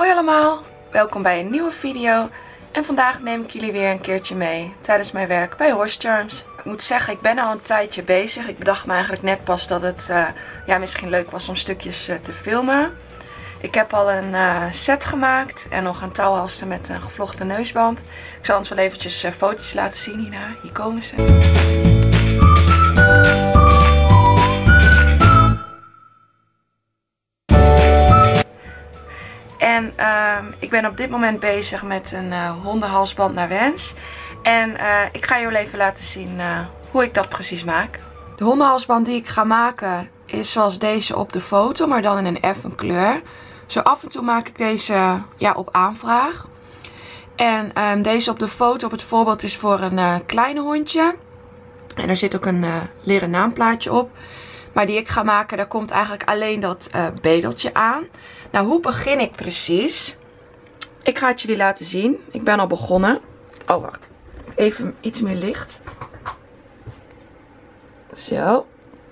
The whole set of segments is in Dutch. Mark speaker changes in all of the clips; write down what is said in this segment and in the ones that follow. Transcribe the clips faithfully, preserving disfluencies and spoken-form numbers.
Speaker 1: Hoi allemaal, welkom bij een nieuwe video en vandaag neem ik jullie weer een keertje mee tijdens mijn werk bij Horse Charms. Ik moet zeggen, ik ben al een tijdje bezig. Ik bedacht me eigenlijk net pas dat het uh, ja, misschien leuk was om stukjes uh, te filmen. Ik heb al een uh, set gemaakt en nog een touwhalster met een gevlochten neusband. Ik zal ons wel eventjes uh, foto's laten zien hierna. Hier komen ze. En uh, ik ben op dit moment bezig met een uh, hondenhalsband naar wens. En uh, ik ga jullie even laten zien uh, hoe ik dat precies maak. De hondenhalsband die ik ga maken is zoals deze op de foto, maar dan in een effen kleur. Zo af en toe maak ik deze ja, op aanvraag. En uh, deze op de foto op het voorbeeld is voor een uh, kleine hondje. En er zit ook een uh, leren naamplaatje op. Maar die ik ga maken, daar komt eigenlijk alleen dat uh, bedeltje aan. Nou, hoe begin ik precies? Ik ga het jullie laten zien. Ik ben al begonnen. Oh, wacht. Even iets meer licht. Zo.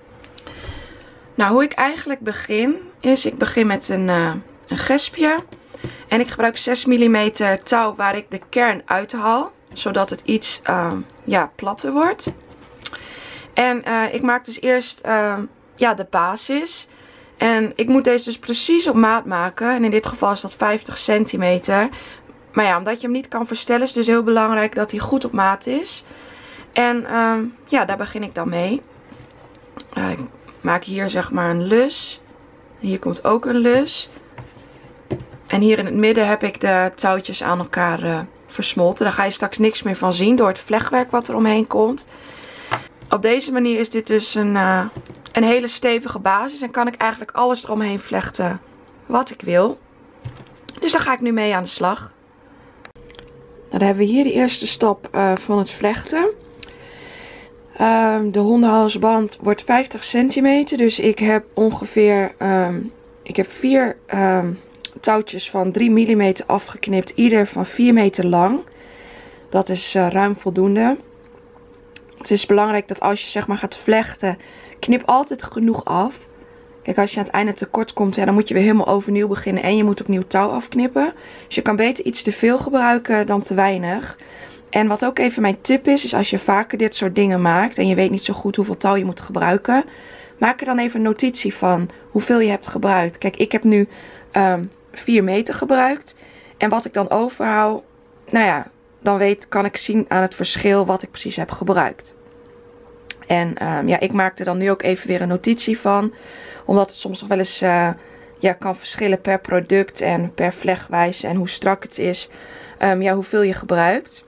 Speaker 1: Nou, hoe ik eigenlijk begin, is ik begin met een, uh, een gespje. En ik gebruik zes millimeter touw waar ik de kern uithaal. Zodat het iets uh, ja, platter wordt. En uh, ik maak dus eerst uh, ja, de basis. En ik moet deze dus precies op maat maken. En in dit geval is dat vijftig centimeter. Maar ja, omdat je hem niet kan verstellen, is het dus heel belangrijk dat hij goed op maat is. En uh, ja, daar begin ik dan mee. Uh, ik maak hier zeg maar een lus. Hier komt ook een lus. En hier in het midden heb ik de touwtjes aan elkaar uh, versmolten. Daar ga je straks niks meer van zien door het vlechtwerk wat er omheen komt. Op deze manier is dit dus een, uh, een hele stevige basis. En kan ik eigenlijk alles eromheen vlechten wat ik wil. Dus daar ga ik nu mee aan de slag. Nou, dan hebben we hier de eerste stap uh, van het vlechten. Uh, de hondenhalsband wordt vijftig centimeter. Dus ik heb ongeveer um, ik heb vier um, touwtjes van drie millimeter afgeknipt. Ieder van vier meter lang. Dat is uh, ruim voldoende. Het is belangrijk dat als je zeg maar gaat vlechten, knip altijd genoeg af. Kijk, als je aan het einde tekort komt, ja, dan moet je weer helemaal overnieuw beginnen. En je moet opnieuw touw afknippen. Dus je kan beter iets te veel gebruiken dan te weinig. En wat ook even mijn tip is, is als je vaker dit soort dingen maakt en je weet niet zo goed hoeveel touw je moet gebruiken, maak er dan even een notitie van hoeveel je hebt gebruikt. Kijk, ik heb nu um, vier meter gebruikt. En wat ik dan overhoud, nou ja, dan weet, kan ik zien aan het verschil wat ik precies heb gebruikt. En um, ja, ik maak er dan nu ook even weer een notitie van. Omdat het soms nog wel eens uh, ja, kan verschillen per product en per vlechtwijze en hoe strak het is. Um, ja, hoeveel je gebruikt.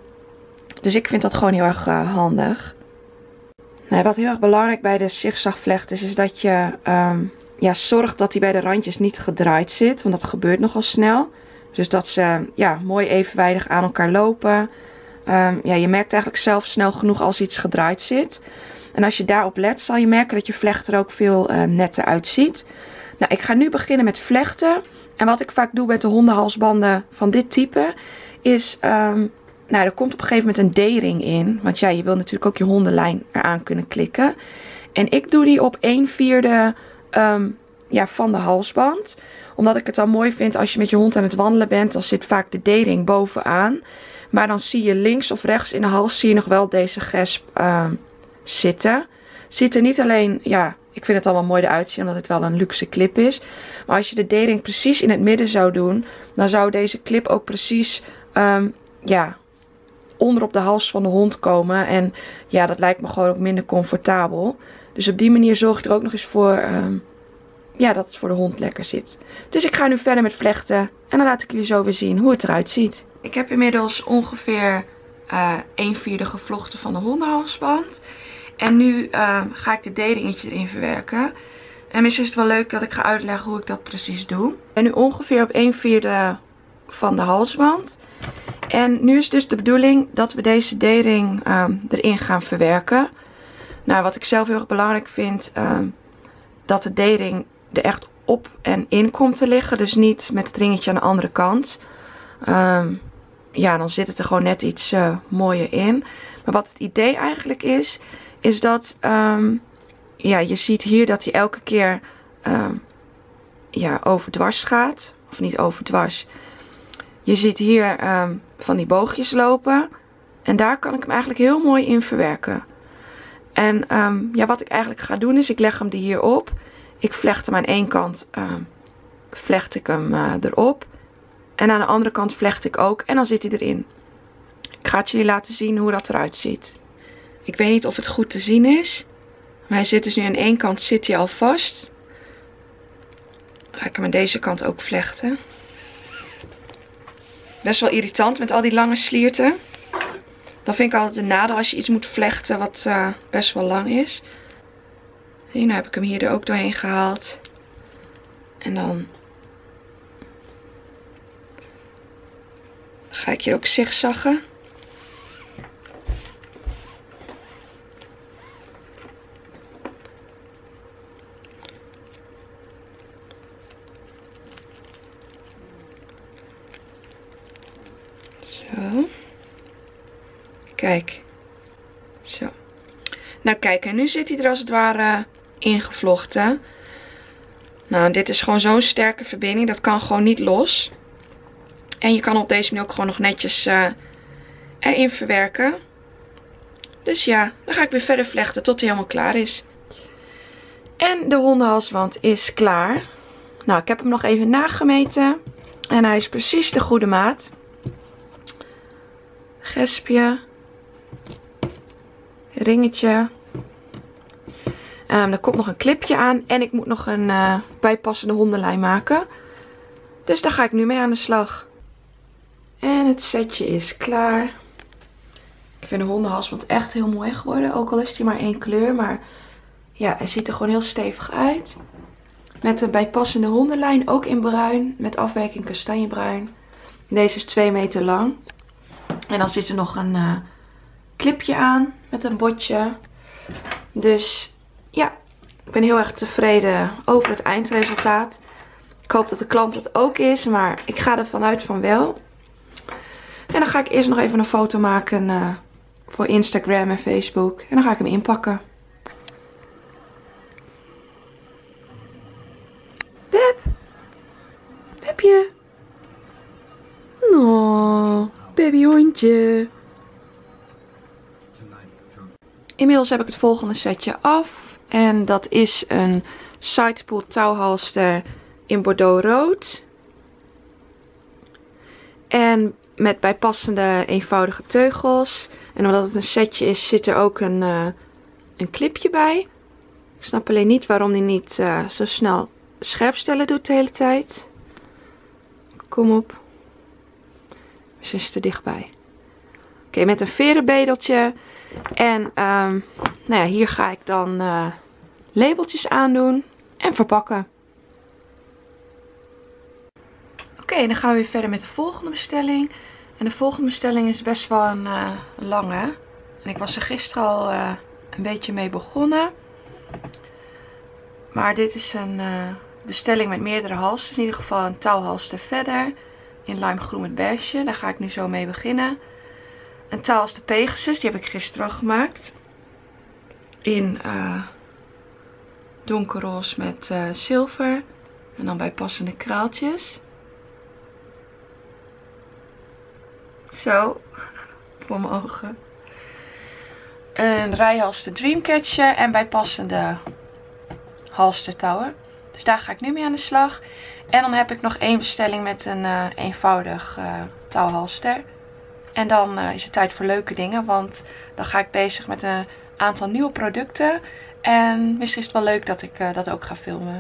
Speaker 1: Dus ik vind dat gewoon heel erg uh, handig. Nou, wat heel erg belangrijk bij de zigzagvlecht is, is dat je um, ja, zorgt dat hij bij de randjes niet gedraaid zit. Want dat gebeurt nogal snel. Dus dat ze ja, mooi evenwijdig aan elkaar lopen. Um, ja, je merkt eigenlijk zelf snel genoeg als iets gedraaid zit. En als je daarop let, zal je merken dat je vlecht er ook veel uh, netter uitziet. Nou, ik ga nu beginnen met vlechten. En wat ik vaak doe met de hondenhalsbanden van dit type is, Um, nou, er komt op een gegeven moment een D-ring in. Want ja, je wil natuurlijk ook je hondenlijn eraan kunnen klikken. En ik doe die op een vierde um, ja, van de halsband. Omdat ik het dan mooi vind als je met je hond aan het wandelen bent. Dan zit vaak de D-ring bovenaan. Maar dan zie je links of rechts in de hals zie je nog wel deze gesp uh, zitten. Het ziet er niet alleen, ja, ik vind het al wel mooi eruit zien omdat het wel een luxe clip is. Maar als je de D-ring precies in het midden zou doen, dan zou deze clip ook precies, um, ja, onder op de hals van de hond komen. En ja, dat lijkt me gewoon ook minder comfortabel. Dus op die manier zorg je er ook nog eens voor, um, ja, dat het voor de hond lekker zit. Dus ik ga nu verder met vlechten. En dan laat ik jullie zo weer zien hoe het eruit ziet. Ik heb inmiddels ongeveer uh, een vierde gevlochten van de hondenhalsband. En nu uh, ga ik de D-ringetje erin verwerken. En misschien is het wel leuk dat ik ga uitleggen hoe ik dat precies doe. Ik ben nu ongeveer op een vierde van de halsband. En nu is dus de bedoeling dat we deze D-ring uh, erin gaan verwerken. Nou, wat ik zelf heel erg belangrijk vind, uh, dat de D-ring er echt op en in komt te liggen. Dus niet met het ringetje aan de andere kant. Um, ja, dan zit het er gewoon net iets uh, mooier in. Maar wat het idee eigenlijk is, is dat um, ja, je ziet hier dat hij elke keer um, ja, overdwars gaat. of niet overdwars. Je ziet hier um, van die boogjes lopen. En daar kan ik hem eigenlijk heel mooi in verwerken. En um, ja, wat ik eigenlijk ga doen is, ik leg hem er hier op. Ik vlecht hem aan één kant, um, vlecht ik hem uh, erop. En aan de andere kant vlecht ik ook. En dan zit hij erin. Ik ga het jullie laten zien hoe dat eruit ziet. Ik weet niet of het goed te zien is. Maar hij zit dus nu aan één kant zit hij al vast. Dan ga ik hem aan deze kant ook vlechten. Best wel irritant met al die lange slierten. Dan vind ik altijd een nadeel als je iets moet vlechten wat uh, best wel lang is. Zie, nu heb ik hem hier er ook doorheen gehaald. En dan ga ik hier ook zigzaggen. Zo. Kijk. Zo. Nou kijk, en nu zit hij er als het ware ingevlochten. Nou, dit is gewoon zo'n sterke verbinding. Dat kan gewoon niet los. En je kan op deze manier ook gewoon nog netjes uh, erin verwerken. Dus ja, dan ga ik weer verder vlechten tot hij helemaal klaar is. En de hondenhalsband is klaar. Nou, ik heb hem nog even nagemeten. En hij is precies de goede maat. Gespje. Ringetje. Um, er komt nog een clipje aan. En ik moet nog een uh, bijpassende hondenlijn maken. Dus daar ga ik nu mee aan de slag. En het setje is klaar. Ik vind de hondenhalsband echt heel mooi geworden. Ook al is die maar één kleur. Maar ja, hij ziet er gewoon heel stevig uit. Met een bijpassende hondenlijn. Ook in bruin. Met afwijking kastanjebruin. Deze is twee meter lang. En dan zit er nog een uh, clipje aan. Met een botje. Dus ja, ik ben heel erg tevreden over het eindresultaat. Ik hoop dat de klant het ook is. Maar ik ga ervan uit van wel. En dan ga ik eerst nog even een foto maken uh, voor Instagram en Facebook. En dan ga ik hem inpakken. Beb. Bebje. Oh, babyhondje. Inmiddels heb ik het volgende setje af. En dat is een sidepool touwhalster in Bordeaux rood. En met bijpassende eenvoudige teugels. En omdat het een setje is, zit er ook een, uh, een clipje bij. Ik snap alleen niet waarom die niet uh, zo snel scherpstellen doet de hele tijd. Kom op. Misschien is het er dichtbij. Oké, okay, met een verenbedeltje. En um, nou ja, hier ga ik dan uh, labeltjes aandoen en verpakken. Oké, okay, dan gaan we weer verder met de volgende bestelling. En de volgende bestelling is best wel een uh, lange. En ik was er gisteren al uh, een beetje mee begonnen. Maar dit is een uh, bestelling met meerdere halsters. In ieder geval een touwhalster verder. In limegroen met beige. Daar ga ik nu zo mee beginnen. Een touwhalster Pegasus. Die heb ik gisteren al gemaakt. In uh, donkerroze met uh, zilver. En dan bijpassende kraaltjes. Zo. Voor mijn ogen. Een rijhalster Dreamcatcher. En bijpassende halstertouwen. Dus daar ga ik nu mee aan de slag. En dan heb ik nog één bestelling met een uh, eenvoudig uh, touwhalster. En dan uh, is het tijd voor leuke dingen. Want dan ga ik bezig met een aantal nieuwe producten. En misschien is het wel leuk dat ik uh, dat ook ga filmen.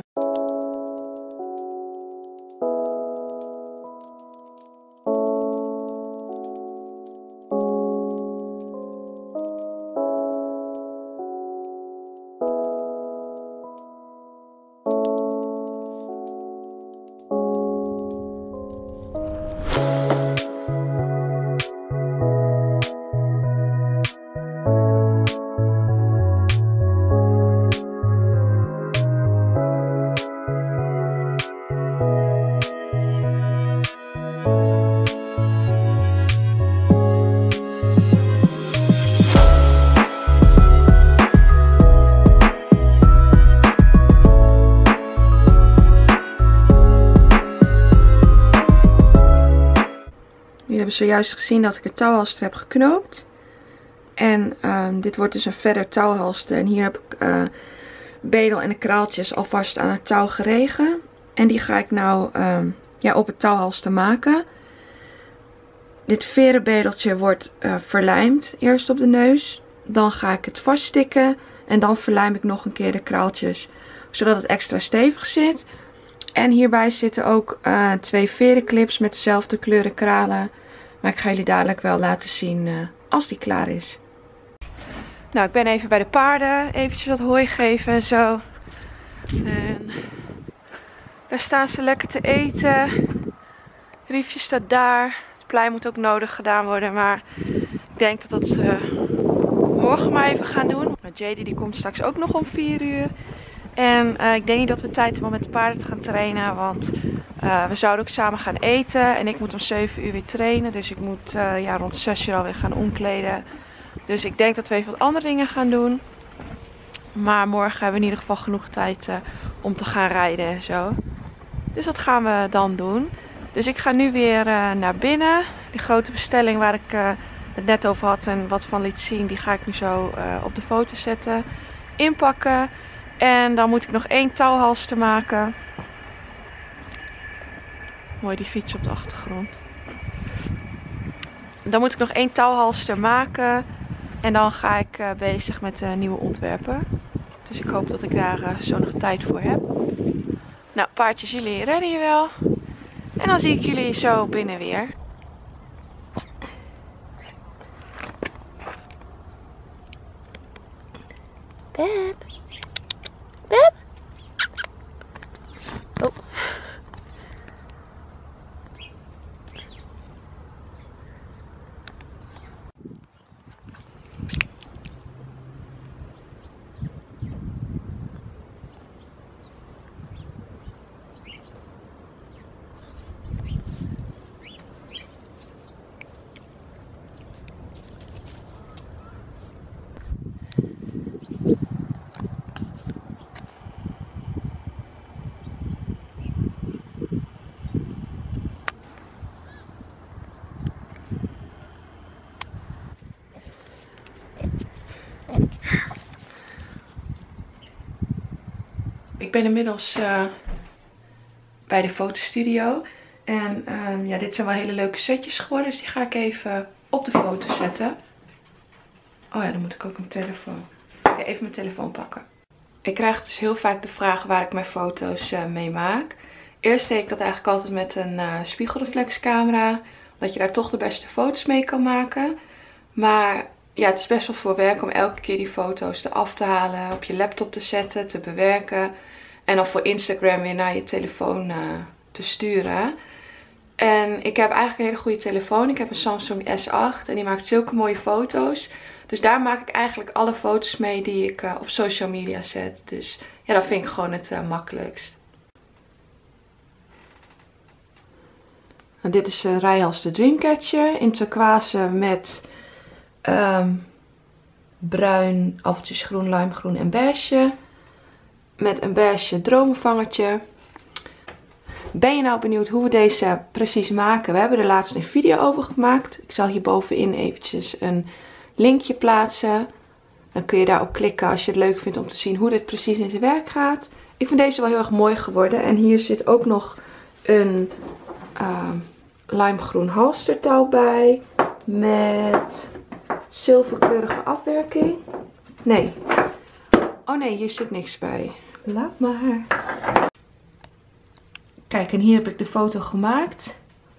Speaker 1: zojuist gezien dat ik het touwhalster heb geknoopt. En um, dit wordt dus een verder touwhalster. En hier heb ik uh, bedel en de kraaltjes alvast aan het touw geregen. En die ga ik nou um, ja, op het touwhalster maken. Dit veren bedeltje wordt uh, verlijmd eerst op de neus. Dan ga ik het vaststikken. En dan verlijm ik nog een keer de kraaltjes. Zodat het extra stevig zit. En hierbij zitten ook uh, twee verenclips met dezelfde kleuren kralen. Maar ik ga jullie dadelijk wel laten zien uh, als die klaar is. Nou, ik ben even bij de paarden. Eventjes wat hooi geven en zo. En daar staan ze lekker te eten. Riefje staat daar. Het plei moet ook nodig gedaan worden. Maar ik denk dat dat ze morgen maar even gaan doen. J D die komt straks ook nog om vier uur. En uh, ik denk niet dat we tijd hebben om met de paarden te gaan trainen. Want uh, we zouden ook samen gaan eten. En ik moet om zeven uur weer trainen. Dus ik moet uh, ja, rond zes uur alweer gaan omkleden. Dus ik denk dat we even wat andere dingen gaan doen. Maar morgen hebben we in ieder geval genoeg tijd uh, om te gaan rijden en zo. Dus dat gaan we dan doen. Dus ik ga nu weer uh, naar binnen. Die grote bestelling waar ik uh, het net over had en wat van liet zien. Die ga ik nu zo uh, op de foto zetten. Inpakken. En dan moet ik nog één touwhalster maken. Mooi die fiets op de achtergrond. Dan moet ik nog één touwhalster maken. En dan ga ik uh, bezig met uh, nieuwe ontwerpen. Dus ik hoop dat ik daar uh, zo nog tijd voor heb. Nou, paardjes, jullie redden je wel. En dan zie ik jullie zo binnen weer. Beb. Beb. Oh. Ik ben inmiddels uh, bij de fotostudio. En um, ja, dit zijn wel hele leuke setjes geworden. Dus die ga ik even op de foto zetten. Oh ja, dan moet ik ook mijn telefoon. Okay, even mijn telefoon pakken. Ik krijg dus heel vaak de vraag waar ik mijn foto's uh, mee maak. Eerst deed ik dat eigenlijk altijd met een uh, spiegelreflexcamera. Dat je daar toch de beste foto's mee kan maken. Maar ja, het is best wel veel werk om elke keer die foto's eraf te halen. Op je laptop te zetten, te bewerken. En dan voor Instagram weer naar je telefoon uh, te sturen. En ik heb eigenlijk een hele goede telefoon. Ik heb een Samsung S acht en die maakt zulke mooie foto's. Dus daar maak ik eigenlijk alle foto's mee die ik uh, op social media zet. Dus ja, dat vind ik gewoon het uh, makkelijkst. En dit is een rijhalster Dreamcatcher in turquoise met um, bruin, afteltjes groen, limegroen en beige. Met een beige dromenvangertje. Ben je nou benieuwd hoe we deze precies maken? We hebben er laatst een video over gemaakt. Ik zal hier bovenin eventjes een linkje plaatsen. Dan kun je daarop klikken als je het leuk vindt om te zien hoe dit precies in zijn werk gaat. Ik vind deze wel heel erg mooi geworden. En hier zit ook nog een uh, limegroen halstertouw bij. Met zilverkleurige afwerking. Nee. Oh nee, hier zit niks bij. Laat maar. Kijk, en hier heb ik de foto gemaakt.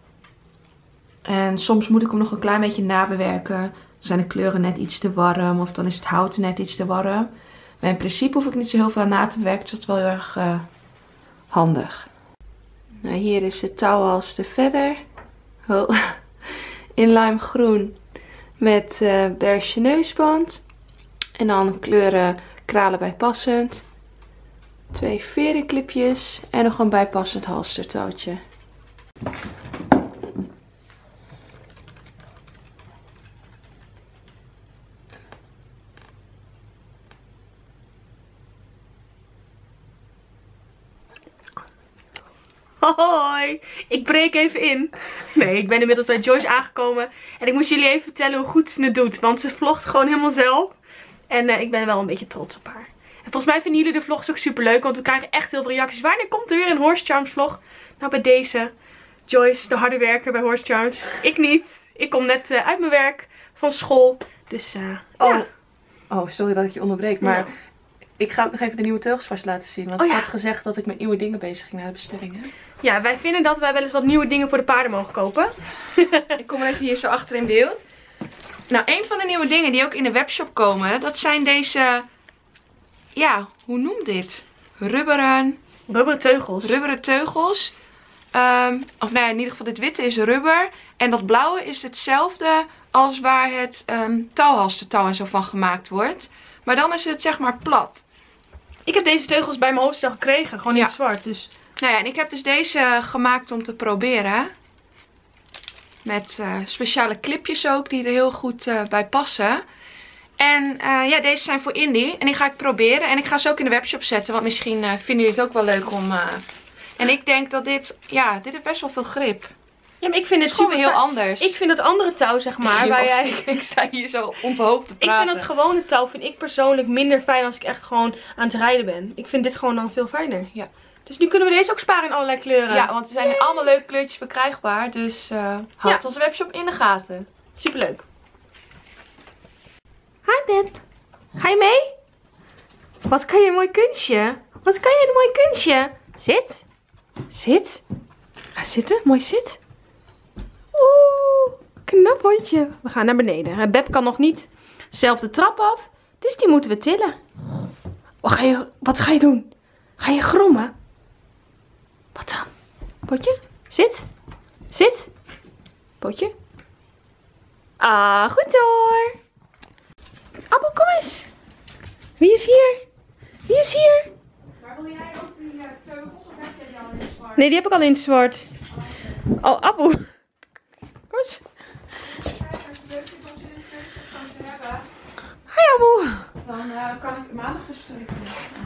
Speaker 1: En soms moet ik hem nog een klein beetje nabewerken. Dan zijn de kleuren net iets te warm. Of dan is het hout net iets te warm. Maar in principe hoef ik niet zo heel veel aan na te bewerken. Dus dat is wel heel erg uh, handig. Nou, hier is het touwhalster verder. Oh. In limegroen. Met uh, beige neusband. En dan kleuren kralen bijpassend. Twee verenclipjes. En nog een bijpassend halstertouwtje.
Speaker 2: Hoi, ik breek even in. Nee, ik ben inmiddels bij Joyce aangekomen. En ik moest jullie even vertellen hoe goed ze het doet. Want ze vlogt gewoon helemaal zelf. En uh, ik ben wel een beetje trots op haar. En volgens mij vinden jullie de vlogs ook super leuk. Want we krijgen echt heel veel reacties. Wanneer komt er weer een Horse Charms vlog? Nou, bij deze. Joyce, de harde werker bij Horse Charms. Ik niet. Ik kom net uh, uit mijn werk van school. Dus, uh,
Speaker 3: oh.
Speaker 2: ja.
Speaker 3: Oh, sorry dat ik je onderbreek. Maar
Speaker 2: Ja.
Speaker 3: ik ga ook nog even de nieuwe teugels vast laten zien. Want
Speaker 2: Oh,
Speaker 3: ik
Speaker 2: ja.
Speaker 3: had gezegd dat ik met nieuwe dingen bezig ging na de bestellingen.
Speaker 2: Ja, wij vinden dat wij wel eens wat nieuwe dingen voor de paarden mogen kopen.
Speaker 1: Ik kom er even hier zo achter in beeld. Nou, een van de nieuwe dingen die ook in de webshop komen, dat zijn deze, ja, hoe noemt dit? Rubberen,
Speaker 2: Rubberen teugels.
Speaker 1: rubberen teugels. Um, of nou ja, in ieder geval dit witte is rubber. En dat blauwe is hetzelfde als waar het um, touwhalstentouw en zo van gemaakt wordt. Maar dan is het zeg maar plat.
Speaker 2: Ik heb deze teugels bij mijn hoofdstel gekregen. Gewoon in
Speaker 1: Ja.
Speaker 2: het zwart. Dus
Speaker 1: Nou ja, en ik heb dus deze gemaakt om te proberen. Met uh, speciale clipjes ook die er heel goed uh, bij passen. En uh, ja, deze zijn voor Indy. En die ga ik proberen. En ik ga ze ook in de webshop zetten. Want misschien uh, vinden jullie het ook wel leuk om... Uh... En ik denk dat dit... Ja, dit heeft best wel veel grip.
Speaker 2: ja, maar ik vind
Speaker 1: Het
Speaker 2: het
Speaker 1: is gewoon
Speaker 2: super
Speaker 1: weer heel
Speaker 2: fijn.
Speaker 1: anders.
Speaker 2: Ik vind het andere touw, zeg maar,
Speaker 1: Je
Speaker 2: waar
Speaker 1: was-
Speaker 2: jij...
Speaker 1: ik, ik sta hier zo onthoofd te
Speaker 2: Ik
Speaker 1: praten.
Speaker 2: vind het gewone touw vind ik persoonlijk minder fijn als ik echt gewoon aan het rijden ben. Ik vind dit gewoon dan veel fijner.
Speaker 1: Ja.
Speaker 2: Dus nu kunnen we deze ook sparen in allerlei kleuren.
Speaker 1: Ja, want er zijn allemaal leuke kleurtjes verkrijgbaar. Dus uh, houd
Speaker 2: Ja.
Speaker 1: onze webshop in de gaten.
Speaker 2: Superleuk. Hi Pep. Ga je mee? Wat kan je een mooi kunstje. Wat kan je een mooi kunstje. Zit. Zit. Ga zitten. Mooi zit. Oeh. Knap hondje. We gaan naar beneden. Beb kan nog niet zelf de trap af. Dus die moeten we tillen. Wat ga je, wat ga je doen? Ga je grommen? Wat dan? Potje? Zit. Zit. Potje. Ah, goed hoor. Appel, kom eens. Wie is hier? Wie is hier?
Speaker 1: Maar wil jij ook die uh, teugels of heb jij die al in zwart?
Speaker 2: Nee, die heb ik al in het zwart. Oh, Appel. Kom eens. Hi, Appel.
Speaker 1: Dan uh, kan ik maandag bestrikken.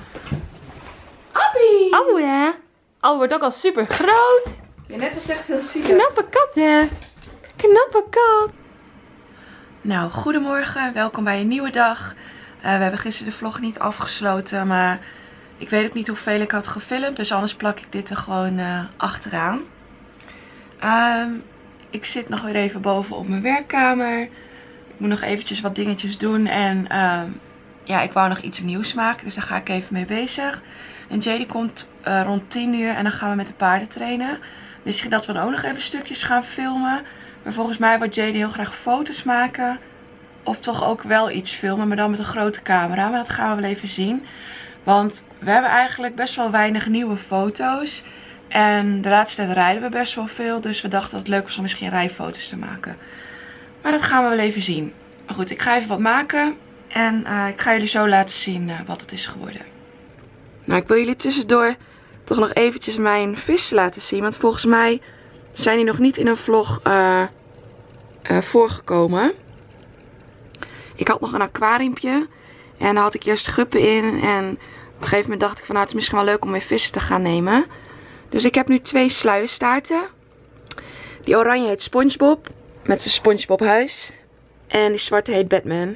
Speaker 2: Appie. Appel, ja. Appel wordt ook al super groot.
Speaker 1: Ja, net was echt heel zielig.
Speaker 2: Knappe kat, hè. Knappe kat.
Speaker 1: Nou, goedemorgen. Welkom bij een nieuwe dag. Uh, we hebben gisteren de vlog niet afgesloten, maar ik weet ook niet hoeveel ik had gefilmd. Dus anders plak ik dit er gewoon uh, achteraan. Um, ik zit nog weer even boven op mijn werkkamer. Ik moet nog eventjes wat dingetjes doen. En um, ja, ik wou nog iets nieuws maken, dus daar ga ik even mee bezig. En Jay die komt uh, rond tien uur en dan gaan we met de paarden trainen. Misschien dat we dan ook nog even stukjes gaan filmen. Maar volgens mij wil Jay heel graag foto's maken. Of toch ook wel iets filmen, maar dan met een grote camera. Maar dat gaan we wel even zien. Want we hebben eigenlijk best wel weinig nieuwe foto's. En de laatste tijd rijden we best wel veel. Dus we dachten dat het leuk was om misschien rijfoto's te maken. Maar dat gaan we wel even zien. Maar goed, ik ga even wat maken. En uh, ik ga jullie zo laten zien uh, wat het is geworden. Nou, ik wil jullie tussendoor toch nog eventjes mijn vissen laten zien. Want volgens mij zijn die nog niet in een vlog uh, uh, voorgekomen. Ik had nog een aquariumpje. En daar had ik eerst guppen in. En op een gegeven moment dacht ik van nou, het is misschien wel leuk om weer vissen te gaan nemen. Dus ik heb nu twee sluierstaarten. Die oranje heet SpongeBob. Met zijn SpongeBob huis. En die zwarte heet Batman.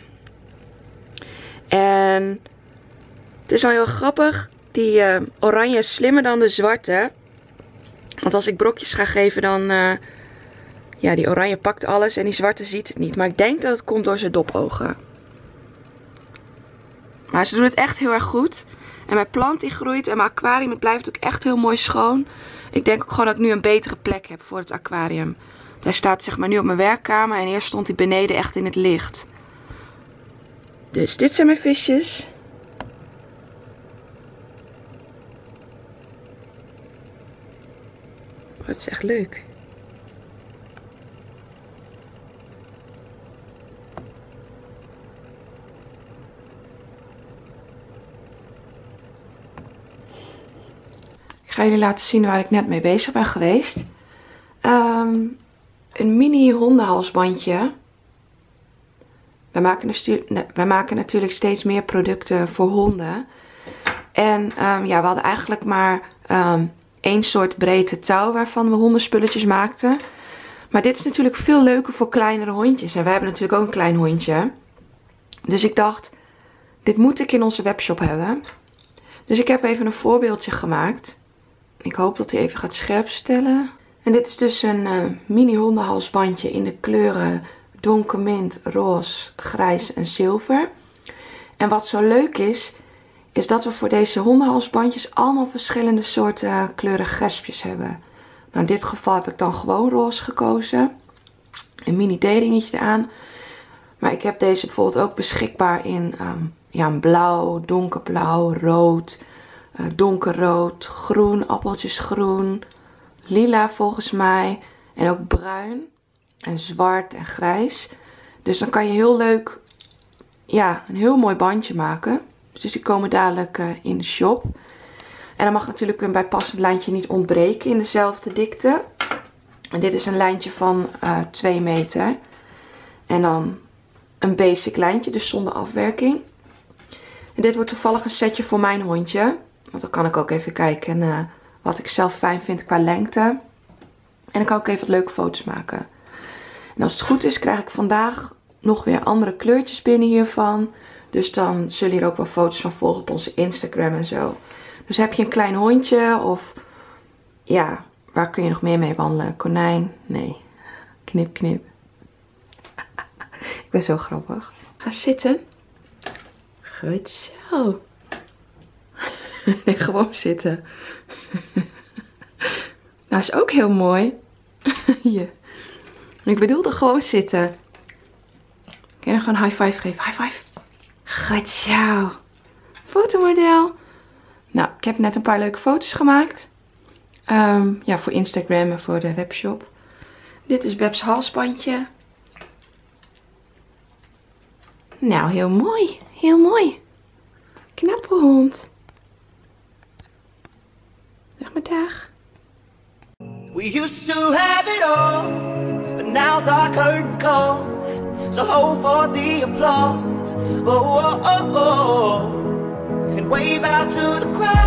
Speaker 1: En het is wel heel grappig. Die uh, oranje is slimmer dan de zwarte. Want als ik brokjes ga geven dan... Uh, ja, die oranje pakt alles en die zwarte ziet het niet. Maar ik denk dat het komt door zijn dopogen. Maar ze doen het echt heel erg goed. En mijn plant die groeit en mijn aquarium het blijft ook echt heel mooi schoon. Ik denk ook gewoon dat ik nu een betere plek heb voor het aquarium. Want hij staat zeg maar nu op mijn werkkamer en eerst stond hij beneden echt in het licht. Dus dit zijn mijn visjes. Oh, het is echt leuk. Ik ga jullie laten zien waar ik net mee bezig ben geweest. Um, een mini hondenhalsbandje. Wij maken, wij maken natuurlijk steeds meer producten voor honden. En um, ja, we hadden eigenlijk maar um, één soort breedte touw waarvan we hondenspulletjes maakten. Maar dit is natuurlijk veel leuker voor kleinere hondjes. En wij hebben natuurlijk ook een klein hondje. Dus ik dacht, dit moet ik in onze webshop hebben. Dus ik heb even een voorbeeldje gemaakt. Ik hoop dat hij even gaat scherpstellen. En dit is dus een uh, mini hondenhalsbandje in de kleuren donkermint, roze, grijs en zilver. En wat zo leuk is, is dat we voor deze hondenhalsbandjes allemaal verschillende soorten kleuren gespjes hebben. Nou, in dit geval heb ik dan gewoon roze gekozen. Een mini D-ringetje eraan. Maar ik heb deze bijvoorbeeld ook beschikbaar in um, ja, een blauw, donkerblauw, rood, uh, donkerrood, groen, appeltjesgroen, lila volgens mij. En ook bruin en zwart en grijs. Dus dan kan je heel leuk, ja, een heel mooi bandje maken. Dus die komen dadelijk uh, in de shop. En dan mag natuurlijk een bijpassend lijntje niet ontbreken in dezelfde dikte. En dit is een lijntje van uh, twee meter. En dan een basic lijntje, dus zonder afwerking. En dit wordt toevallig een setje voor mijn hondje. Want dan kan ik ook even kijken uh, wat ik zelf fijn vind qua lengte. En dan kan ik even wat leuke foto's maken. En als het goed is, krijg ik vandaag nog weer andere kleurtjes binnen hiervan. Dus dan zullen hier ook wel foto's van volgen op onze Instagram en zo. Dus heb je een klein hondje of ja, waar kun je nog meer mee wandelen? Konijn? Nee. Knip, knip. Ik ben zo grappig. Ga zitten. Goed zo. Nee, gewoon zitten. Nou, is ook heel mooi. Hier. Ik bedoelde gewoon zitten. Kun je nog gewoon een high five geven? High five. Goed zo. Fotomodel. Nou, ik heb net een paar leuke foto's gemaakt. Um, ja, voor Instagram en voor de webshop. Dit is Beb's halsbandje. Nou, heel mooi. Heel mooi. Knappe hond. Zeg maar dag.
Speaker 4: We used to have it all, but now's our curtain call. So hold for the applause. Oh, oh, oh, oh. And wave out to the crowd.